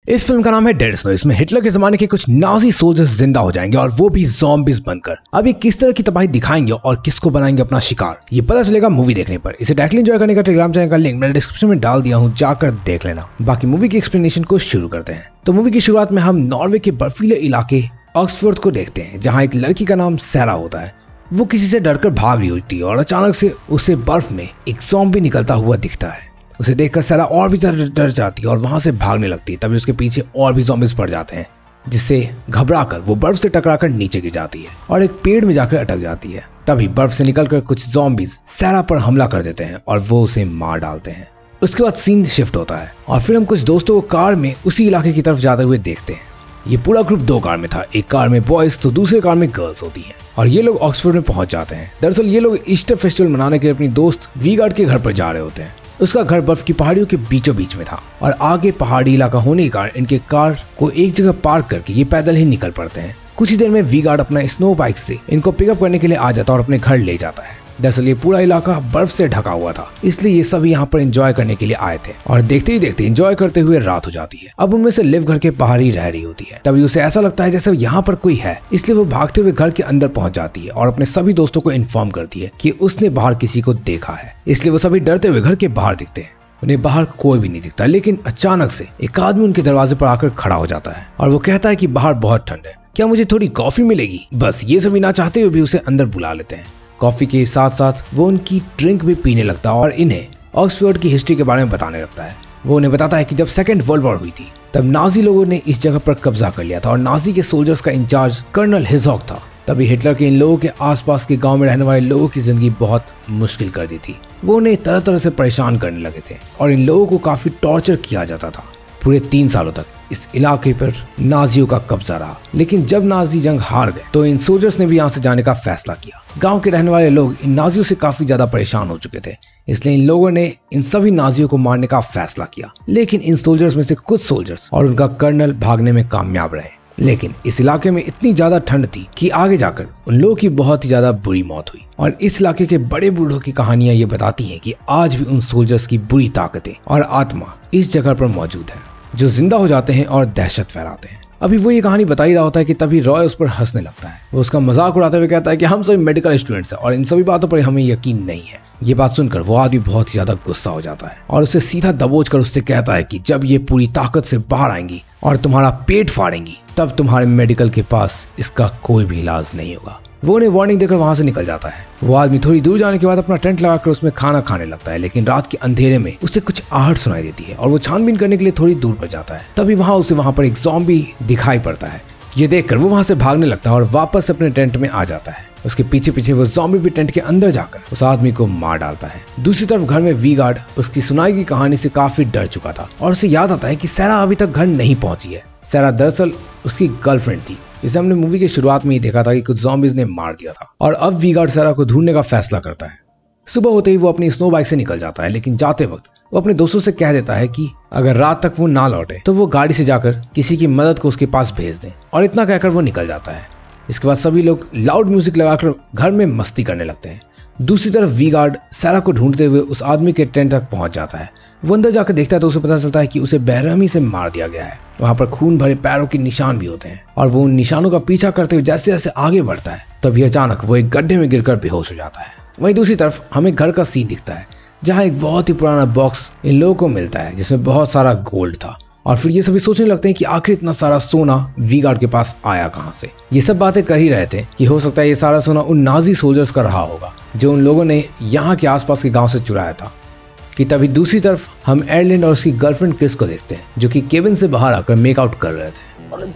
इस फिल्म का नाम है डेड स्नो। इसमें हिटलर के जमाने के कुछ नाजी सोल्जर्स जिंदा हो जाएंगे और वो भी ज़ॉम्बीज बनकर। अब ये किस तरह की तबाही दिखाएंगे और किसको बनाएंगे अपना शिकार, ये पता चलेगा मूवी देखने पर। इसे डायरेक्टली एंजॉय करने का टेलीग्राम चैनल का लिंक मैंने डिस्क्रिप्शन में डाल दिया हूँ, जाकर देख लेना। बाकी मूवी की एक्सप्लेनेशन को शुरू करते हैं। तो मूवी की शुरुआत में हम नॉर्वे के बर्फीले इलाके ऑक्सफोर्ड को देखते हैं, जहाँ एक लड़की का नाम सैरा होता है। वो किसी से डरकर भाग रही होती है और अचानक से उसे बर्फ में एक ज़ॉम्बी निकलता हुआ दिखता है। उसे देखकर सैरा और भी ज्यादा डर जाती है और वहां से भागने लगती है। तभी उसके पीछे और भी ज़ॉम्बीज पड़ जाते हैं, जिससे घबराकर वो बर्फ से टकराकर नीचे गिर जाती है और एक पेड़ में जाकर अटक जाती है। तभी बर्फ से निकलकर कुछ ज़ॉम्बीज सैरा पर हमला कर देते हैं और वो उसे मार डालते हैं। उसके बाद सीन शिफ्ट होता है और फिर हम कुछ दोस्तों को कार में उसी इलाके की तरफ जाते हुए देखते हैं। ये पूरा ग्रुप दो कार में था, एक कार में बॉयज तो दूसरे कार में गर्ल्स होती हैं और ये लोग ऑक्सफोर्ड में पहुंच जाते हैं। दरअसल ये लोग ईस्टर फेस्टिवल मनाने के लिए अपनी दोस्त वीगार्ड के घर पर जा रहे होते हैं। उसका घर बर्फ की पहाड़ियों के बीचों बीच में था और आगे पहाड़ी इलाका होने के कारण इनके कार को एक जगह पार्क करके ये पैदल ही निकल पड़ते हैं। कुछ ही देर में वीगार्ड अपना स्नो बाइक से इनको पिकअप करने के लिए आ जाता है और अपने घर ले जाता है। दरअसल ये पूरा इलाका बर्फ से ढका हुआ था, इसलिए ये सभी यहाँ पर एंजॉय करने के लिए आए थे और देखते ही देखते एंजॉय करते हुए रात हो जाती है। अब उनमें से लिव घर के बाहर ही रह रही होती है। तभी उसे ऐसा लगता है जैसे यहाँ पर कोई है, इसलिए वो भागते हुए घर के अंदर पहुंच जाती है और अपने सभी दोस्तों को इन्फॉर्म करती है कि उसने बाहर किसी को देखा है। इसलिए वो सभी डरते हुए घर के बाहर दिखते हैं। उन्हें बाहर कोई भी नहीं दिखता, लेकिन अचानक से एक आदमी उनके दरवाजे पर आकर खड़ा हो जाता है और वो कहता है कि बाहर बहुत ठंड है, क्या मुझे थोड़ी कॉफी मिलेगी। बस ये सभी ना चाहते हुए भी उसे अंदर बुला लेते हैं। कॉफी के साथ साथ वो उनकी ड्रिंक भी पीने लगता है और इन्हें ऑक्सफोर्ड की हिस्ट्री के बारे में बताने लगता है। वो उन्हें बताता है कि जब सेकेंड वर्ल्ड वॉर हुई थी तब नाजी लोगों ने इस जगह पर कब्जा कर लिया था और नाजी के सोल्जर्स का इंचार्ज कर्नल हिजॉक था। तभी हिटलर के इन लोगों के आसपास के गांव में रहने वाले लोगों की जिंदगी बहुत मुश्किल कर दी थी। वो उन्हें तरह तरह से परेशान करने लगे थे और इन लोगों को काफी टॉर्चर किया जाता था। पूरे 3 सालों तक इस इलाके पर नाजियों का कब्जा रहा, लेकिन जब नाजी जंग हार गए तो इन सोल्जर्स ने भी यहाँ से जाने का फैसला किया। गांव के रहने वाले लोग इन नाजियों से काफी ज्यादा परेशान हो चुके थे, इसलिए इन लोगों ने इन सभी नाजियों को मारने का फैसला किया। लेकिन इन सोल्जर्स में से कुछ सोल्जर्स और उनका कर्नल भागने में कामयाब रहे। लेकिन इस इलाके में इतनी ज्यादा ठंड थी कि आगे जाकर उन लोगों की बहुत ही ज्यादा बुरी मौत हुई। और इस इलाके के बड़े बूढ़ों की कहानियां ये बताती हैं कि आज भी उन सोल्जर्स की बुरी ताकतें और आत्मा इस जगह पर मौजूद है, जो जिंदा हो जाते हैं और दहशत फैलाते हैं। अभी वो ये कहानी बता ही रहा होता है कि तभी रॉय उस पर हंसने लगता है। वो उसका मजाक उड़ाते हुए कहता है कि हम सभी मेडिकल स्टूडेंट्स हैं और इन सभी बातों पर हमें यकीन नहीं है। ये बात सुनकर वो आदमी बहुत ही ज्यादा गुस्सा हो जाता है और उसे सीधा दबोच कर उससे कहता है कि जब ये पूरी ताकत से बाहर आएंगी और तुम्हारा पेट फाड़ेंगी तब तुम्हारे मेडिकल के पास इसका कोई भी इलाज नहीं होगा। वो उन्हें वार्निंग देकर वहां से निकल जाता है। वो आदमी थोड़ी दूर जाने के बाद अपना टेंट लगाकर उसमें खाना खाने लगता है, लेकिन रात के अंधेरे में उसे कुछ आहट सुनाई देती है और वो छानबीन करने के लिए थोड़ी दूर पर जाता है। तभी उसे वहां पर एक ज़ॉम्बी दिखाई पड़ता है। ये देखकर वो वहां से भागने लगता है और वापस अपने टेंट में आ जाता है। उसके पीछे पीछे वो ज़ॉम्बी भी टेंट के अंदर जाकर उस आदमी को मार डालता है। दूसरी तरफ घर में वीगार्ड उसकी सुनाई की कहानी से काफी डर चुका था और उसे याद आता है कि सैरा अभी तक घर नहीं पहुंची है। सैरा दरअसल उसकी गर्लफ्रेंड थी, जिसे हमने मूवी की शुरुआत में ही देखा था कि कुछ ज़ॉम्बीज ने मार दिया था। और अब वीगार्ड सैरा को ढूंढने का फैसला करता है। सुबह होते ही वो अपनी स्नो बाइक से निकल जाता है, लेकिन जाते वक्त वो अपने दोस्तों से कह देता है कि अगर रात तक वो ना लौटे तो वो गाड़ी से जाकर किसी की मदद को उसके पास भेज दें, और इतना कहकर वो निकल जाता है। इसके बाद सभी लोग लाउड म्यूजिक लगाकर घर में मस्ती करने लगते हैं। दूसरी तरफ वीगार्ड सैरा को ढूंढते हुए उस आदमी के टेंट तक पहुंच जाता है। वो अंदर जाकर देखता है तो उसे पता चलता है कि उसे बेरहमी से मार दिया गया है। वहां पर खून भरे पैरों के निशान भी होते हैं और वो उन निशानों का पीछा करते हुए जैसे जैसे आगे बढ़ता है तभी अचानक वो एक गड्ढे में गिरकर बेहोश हो जाता है। वहीं दूसरी तरफ हमें घर का सीन दिखता है, जहाँ एक बहुत ही पुराना बॉक्स इन लोगों को मिलता है जिसमें बहुत सारा गोल्ड था। और फिर ये सभी सोचने लगते हैं कि आखिर इतना सारा सोना वीगार्ड के पास आया कहां से। ये सब बातें कर ही रहे थे कि हो सकता है ये सारा सोना उन नाजी सोल्जर्स का रहा होगा जो उन लोगों ने यहाँ के आसपास के गांव से चुराया था। कि तभी दूसरी तरफ हम एयरलैंड और उसकी गर्लफ्रेंड क्रिस को देखते हैं, जो कि केबिन से बाहर आकर मेकआउट कर रहे थे।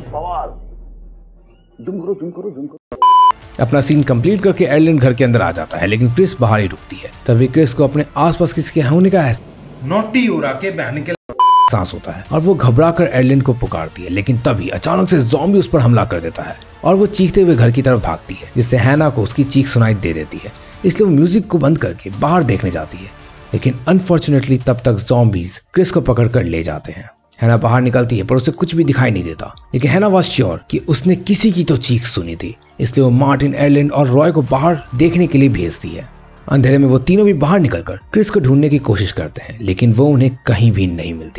अपना सीन कंप्लीट करके एयरलैंड घर के अंदर आ जाता है, लेकिन क्रिस बाहर ही रुकती है। तभी क्रिस को अपने आसपास किसी के होने का नोटी उड़ा के बहन के सांस होता है और वो घबरा कर एयरलैंड को पुकारती है। लेकिन तभी अचानक से ज़ॉम्बी उस पर हमला कर देता है और वो चीखते हुए घर की तरफ भागती है, जिससे हैना को उसकी चीख सुनाई दे देती है। इसलिए वो म्यूजिक को बंद करके बाहर देखने जाती है, लेकिन अनफॉर्चुनेटली तब तक ज़ॉम्बीज क्रिस को पकड़ कर ले जाते हैं। हैना बाहर निकलती है पर उसे कुछ भी दिखाई नहीं देता, लेकिन हैना वाज श्योर कि उसने किसी की तो चीख सुनी थी। इसलिए वो मार्टिन, एयरलैंड और रॉय को बाहर देखने के लिए भेजती है। अंधेरे में वो तीनों भी बाहर निकलकर क्रिस को ढूंढने की कोशिश करते हैं, लेकिन वो उन्हें कहीं भी नहीं मिलती।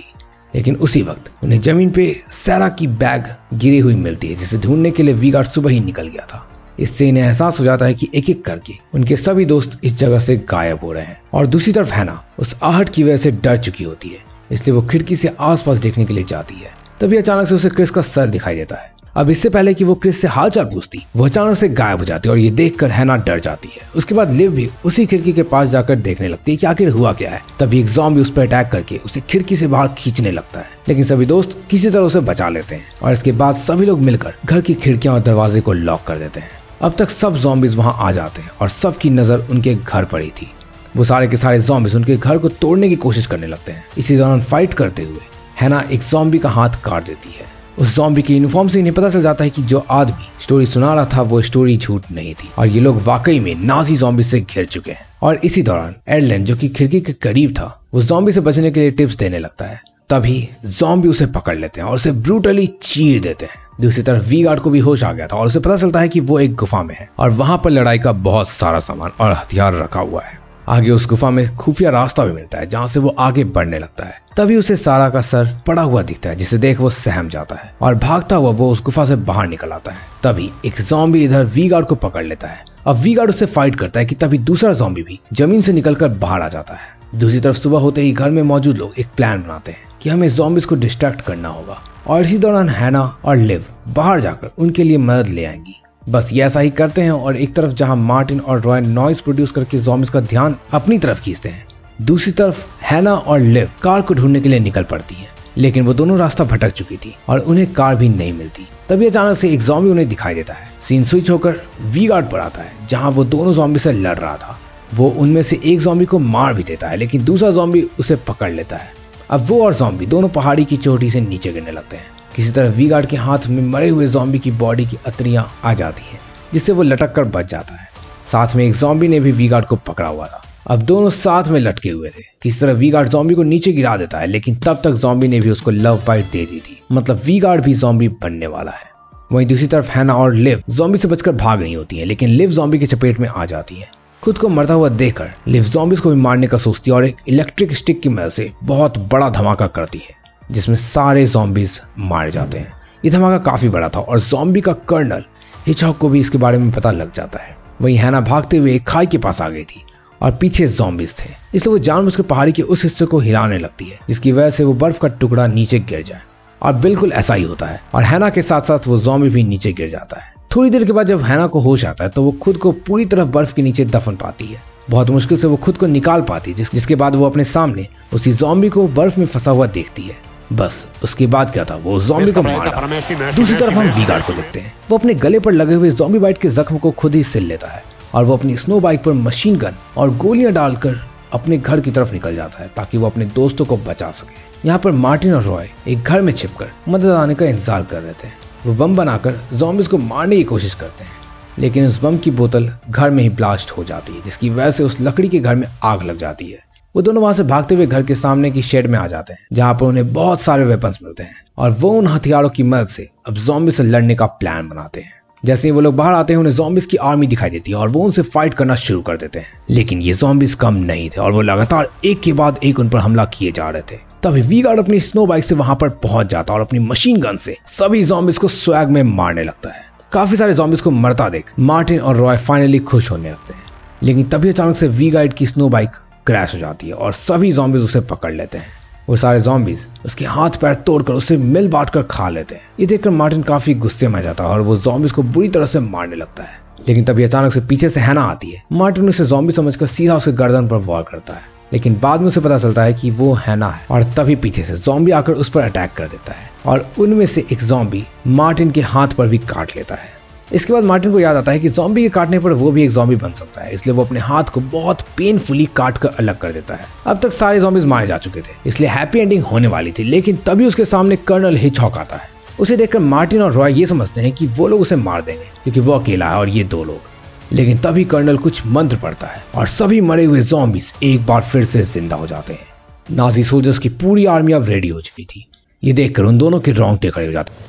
लेकिन उसी वक्त उन्हें जमीन पे सैरा की बैग गिरी हुई मिलती है, जिसे ढूंढने के लिए वी-गार्ड सुबह ही निकल गया था। इससे इन्हें एहसास हो जाता है कि एक एक करके उनके सभी दोस्त इस जगह से गायब हो रहे हैं। और दूसरी तरफ हैना उस आहट की वजह से डर चुकी होती है, इसलिए वो खिड़की से आसपास देखने के लिए जाती है। तभी अचानक से उसे क्रिस का सर दिखाई देता है। अब इससे पहले कि वो क्रिस से हालचाल पूछती, वो अचानक से गायब हो जाती है और ये देखकर हैना डर जाती है। उसके बाद लिव भी उसी खिड़की के पास जाकर देखने लगती है कि आखिर हुआ क्या है। तभी एक ज़ॉम्बी उस पर अटैक करके उसे खिड़की से बाहर खींचने लगता है, लेकिन सभी दोस्त किसी तरह उसे बचा लेते हैं और इसके बाद सभी लोग मिलकर घर की खिड़कियां और दरवाजे को लॉक कर देते हैं। अब तक सब ज़ॉम्बीज वहां आ जाते हैं और सबकी नजर उनके घर पर ही थी। वो सारे के सारे ज़ॉम्बीज उनके घर को तोड़ने की कोशिश करने लगते हैं। इसी दौरान फाइट करते हुए हैना एक ज़ॉम्बी का हाथ काट देती है। उस ज़ॉम्बी के यूनिफॉर्म से इन्हें पता चल जाता है कि जो आदमी स्टोरी सुना रहा था वो स्टोरी झूठ नहीं थी और ये लोग वाकई में नाजी ज़ॉम्बी से घिर चुके हैं। और इसी दौरान एडलैंड, जो कि खिड़की के करीब था, वो ज़ॉम्बी से बचने के लिए टिप्स देने लगता है। तभी ज़ॉम्बी उसे पकड़ लेते हैं और उसे ब्रूटली चीर देते हैं। दूसरी तरफ वी-गार्ड को भी होश आ गया था और उसे पता चलता है कि वो एक गुफा में है और वहां पर लड़ाई का बहुत सारा सामान और हथियार रखा हुआ है। आगे उस गुफा में खुफिया रास्ता भी मिलता है जहां से वो आगे बढ़ने लगता है। तभी उसे सारा का सर पड़ा हुआ दिखता है, जिसे देख वो सहम जाता है और भागता हुआ वो उस गुफा से बाहर निकल आता है। तभी एक ज़ॉम्बी इधर वी-गार्ड को पकड़ लेता है। अब वी-गार्ड उससे फाइट करता है कि तभी दूसरा ज़ॉम्बी भी जमीन से निकलकर बाहर आ जाता है। दूसरी तरफ सुबह होते ही घर में मौजूद लोग एक प्लान बनाते हैं कि हमें ज़ॉम्बीज को डिस्ट्रैक्ट करना होगा और इसी दौरान हैना और लिव बाहर जाकर उनके लिए मदद ले आएंगी। बस ये ऐसा ही करते हैं और एक तरफ जहां मार्टिन और रॉय नॉइज प्रोड्यूस करके ज़ॉम्बीज का ध्यान अपनी तरफ खींचते हैं, दूसरी तरफ हैना और लिव कार को ढूंढने के लिए निकल पड़ती है। लेकिन वो दोनों रास्ता भटक चुकी थी और उन्हें कार भी नहीं मिलती। तभी अचानक से एक ज़ॉम्बी उन्हें दिखाई देता है। सीन स्विच होकर वी-गार्ड पर आता है जहां वो दोनों ज़ॉम्बी से लड़ रहा था। वो उनमें से एक ज़ॉम्बी को मार भी देता है, लेकिन दूसरा ज़ॉम्बी उसे पकड़ लेता है। अब वो और ज़ॉम्बी दोनों पहाड़ी की चोटी से नीचे गिरने लगते हैं। किसी तरह वी-गार्ड के हाथ में मरे हुए ज़ॉम्बी की बॉडी की अतरियां आ जाती हैं, जिससे वो लटक कर बच जाता है। साथ में एक ज़ॉम्बी ने भी वी-गार्ड को पकड़ा हुआ था। अब दोनों साथ में लटके हुए थे। किसी तरह वी-गार्ड ज़ॉम्बी को नीचे गिरा देता है, लेकिन तब तक ज़ॉम्बी ने भी उसको लव बाइट दे दी थी। मतलब वी-गार्ड भी ज़ॉम्बी बनने वाला है। वहीं दूसरी तरफ हैना और लिव ज़ॉम्बी से बचकर भाग रही होती है, लेकिन लिव ज़ॉम्बी की चपेट में आ जाती है। खुद को मरता हुआ देखकर लिव ज़ॉम्बीज को भी मारने का सोचती है और एक इलेक्ट्रिक स्टिक की मदद से बहुत बड़ा धमाका करती है, जिसमें सारे ज़ॉम्बीज मारे जाते हैं। ये धमाका काफी बड़ा था और ज़ॉम्बी का कर्नल हिचहॉक को भी इसके बारे में पता लग जाता है। वहीं हैना भागते हुए एक खाई के पास आ गई थी और पीछे ज़ॉम्बीज थे, इसलिए वो जानबूझकर पहाड़ी के उस हिस्से को हिलाने लगती है जिसकी वजह से वो बर्फ का टुकड़ा नीचे गिर जाए। और बिल्कुल ऐसा ही होता है और हैना के साथ साथ वो ज़ॉम्बी भी नीचे गिर जाता है। थोड़ी देर के बाद जब हैना को होश आता है तो वो खुद को पूरी तरह बर्फ के नीचे दफन पाती है। बहुत मुश्किल से वो खुद को निकाल पाती है, जिसके बाद वो अपने सामने उसी ज़ॉम्बी को बर्फ में फंसा हुआ देखती है। बस उसके बाद क्या था, वो ज़ॉम्बी को मार डाला। दूसरी तरफ हम वी-गार्ड को देखते हैं। वो अपने गले पर लगे हुए ज़ॉम्बी बाइट के जख्म को खुद ही सिल लेता है और वो अपनी स्नो बाइक पर मशीन गन और गोलियां डालकर अपने घर की तरफ निकल जाता है ताकि वो अपने दोस्तों को बचा सके। यहाँ पर मार्टिन और रॉय एक घर में छिपकर मदद आने का इंतजार कर रहे थे। वो बम बनाकर ज़ॉम्बीज को मारने की कोशिश करते हैं, लेकिन उस बम की बोतल घर में ही ब्लास्ट हो जाती है, जिसकी वजह से उस लकड़ी के घर में आग लग जाती है। वो दोनों वहां से भागते हुए घर के सामने की शेड में आ जाते हैं जहां पर उन्हें बहुत सारे वेपन्स मिलते हैं और वो उन हथियारों की मदद से अब ज़ॉम्बी से लड़ने का प्लान बनाते हैं। जैसे ही वो लोग बाहर आते हैं उन्हें ज़ॉम्बीज की आर्मी दिखाई देती है और वो उनसे फाइट करना शुरू कर देते हैं। लेकिन ये ज़ॉम्बीज कम नहीं थे और वो लगातार एक के बाद एक उन पर हमला किए जा रहे थे। तभी वी-गार्ड अपनी स्नो बाइक से वहां पर पहुंच जाता है और अपनी मशीन गन से सभी ज़ॉम्बीज को स्वैग में मारने लगता है। काफी सारे ज़ॉम्बीज को मरता देख मार्टिन और रॉय फाइनली खुश होने लगते हैं, लेकिन तभी अचानक से वी-गार्ड की स्नो बाइक क्रैश हो जाती है और सभी ज़ॉम्बीज उसे पकड़ लेते हैं। वो सारे ज़ॉम्बीज उसके हाथ पैर तोड़कर उसे मिल बांट कर खा लेते हैं। ये देखकर मार्टिन काफी गुस्से में आ जाता है और वो ज़ॉम्बीज को बुरी तरह से मारने लगता है। लेकिन तभी अचानक से पीछे से हैना आती है। मार्टिन उसे ज़ॉम्बी समझकर सीधा उसके गर्दन पर वार करता है, लेकिन बाद में उसे पता चलता है कि वो हैना है और तभी पीछे से ज़ॉम्बी आकर उस पर अटैक कर देता है और उनमें से एक ज़ॉम्बी मार्टिन के हाथ पर भी काट लेता है। इसके बाद मार्टिन को याद आता है कि ज़ॉम्बी के काटने पर वो भी एक ज़ॉम्बी बन सकता है, इसलिए वो अपने हाथ को बहुत पेनफुली काट कर अलग कर देता है। अब तक सारे ज़ॉम्बीज मारे जा चुके थे, इसलिए हैप्पी एंडिंग होने वाली थी, लेकिन तभी उसके सामने कर्नल हिचहॉक आता है। उसे देखकर मार्टिन और रॉय ये समझते हैं कि वो लोग उसे मार देंगे क्योंकि वो अकेला है और ये दो लोग। लेकिन तभी कर्नल कुछ मंत्र पढ़ता है और सभी मरे हुए ज़ॉम्बीज एक बार फिर से जिंदा हो जाते हैं। नाजी सोल्जर्स की पूरी आर्मी अब रेडी हो चुकी थी। ये देखकर उन दोनों के रोंगटे खड़े हो जाते।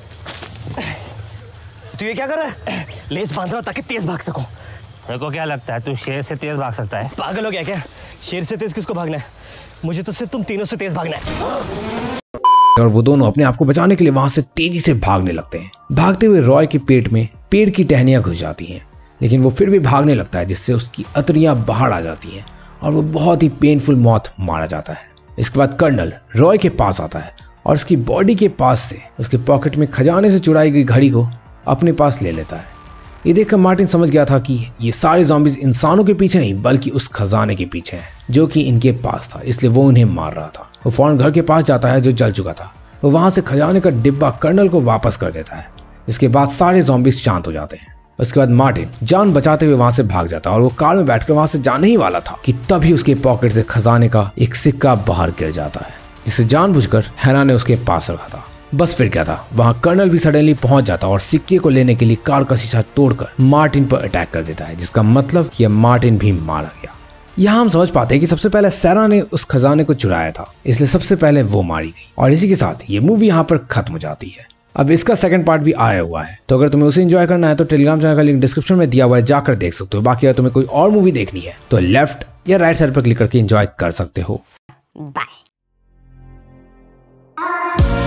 तू ये क्या कर रहा है? लेस बांध रहा हूं ताकि तेज भाग सकूं। तेरे को क्या लगता है तू शेर से तेज भाग सकता है? पागल हो गया क्या? शेर से तेज किसको भागना है? मुझे तो सिर्फ तुम तीनों से तेज भागना है। और वो दोनों अपने आप को बचाने के लिए वहां से तेजी से भागने लगते हैं। भागते हुए रॉय के पेट में पेड़ की टहनियां घुस जाती हैं, लेकिन वो फिर भी भागने लगता है, जिससे उसकी अतरियां बाहर आ जाती हैं और वो बहुत ही पेनफुल मौत मारा जाता है। इसके बाद कर्नल रॉय के पास आता है और उसकी बॉडी के पास से उसके पॉकेट में खजाने से चुराई गई घड़ी को अपने पास ले लेता है। ये देखकर मार्टिन समझ गया था कि ये सारे ज़ॉम्बीज इंसानों के पीछे नहीं बल्कि उस खजाने के पीछे हैं जो कि इनके पास था, इसलिए वो उन्हें मार रहा था। वो फौरन घर के पास जाता है जो जल चुका था। वो वहां से खजाने का डिब्बा कर्नल को वापस कर देता है, जिसके बाद सारे ज़ॉम्बीज शांत हो जाते हैं। उसके बाद मार्टिन जान बचाते हुए वहां से भाग जाता है और वो कार में बैठकर वहां से जाने ही वाला था कि तभी उसके पॉकेट से खजाने का एक सिक्का बाहर गिर जाता है, जिसे जानबूझकर हैना ने उसके पास रखा था। बस फिर क्या था, वहां कर्नल भी सडनली पहुंच जाता और सिक्के को लेने के लिए कार का शीशा तोड़कर मार्टिन पर अटैक कर देता है, जिसका मतलब कि मार्टिन भी मारा गया। यहाँ हम समझ पाते हैं कि सबसे पहले सैरा ने उस खजाने को चुराया था, इसलिए सबसे पहले वो मारी गई और इसी के साथ ये मूवी यहाँ पर खत्म हो जाती है। अब इसका सेकंड पार्ट भी आया हुआ है, तो अगर तुम्हें उसे एंजॉय करना है तो टेलीग्राम चैनल का लिंक डिस्क्रिप्शन में दिया हुआ है, जाकर देख सकते हो। बाकी अगर तुम्हें कोई और मूवी देखनी है तो लेफ्ट या राइट साइड पर क्लिक करके एंजॉय कर सकते हो। Bye.